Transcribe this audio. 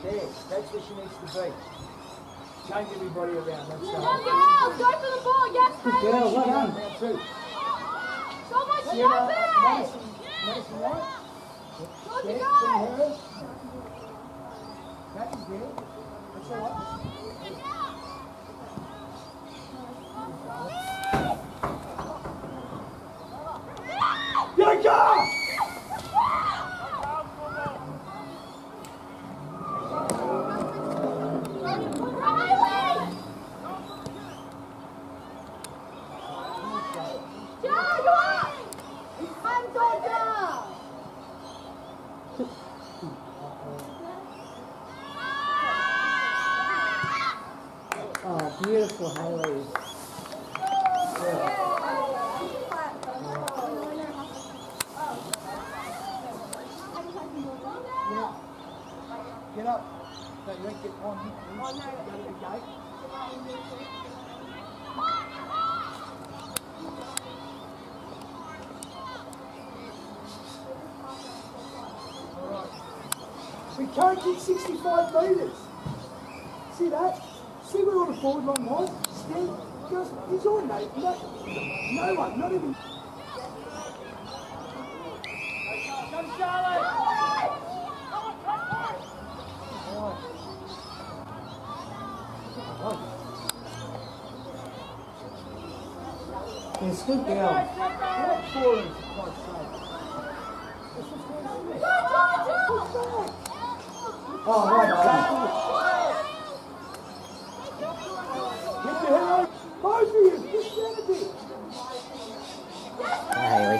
There, that's where she needs to be. Change everybody around. That's Go for the ball, yes, good girl, well done. Now two. So much jumping! Madison White. Go to Yeah, go! That is good. That's all right. Go, go! Oh, beautiful, Haley. Get up. No, you don't get on. Go to the gate. We can't kick 65 metres. See that? See where all the forward line was? Stand, goes, he's on, mate. No one, not even. Come, Charlotte! It's good girl. Oh, right, Get your head on. Both of you, just stand a bit. Haley.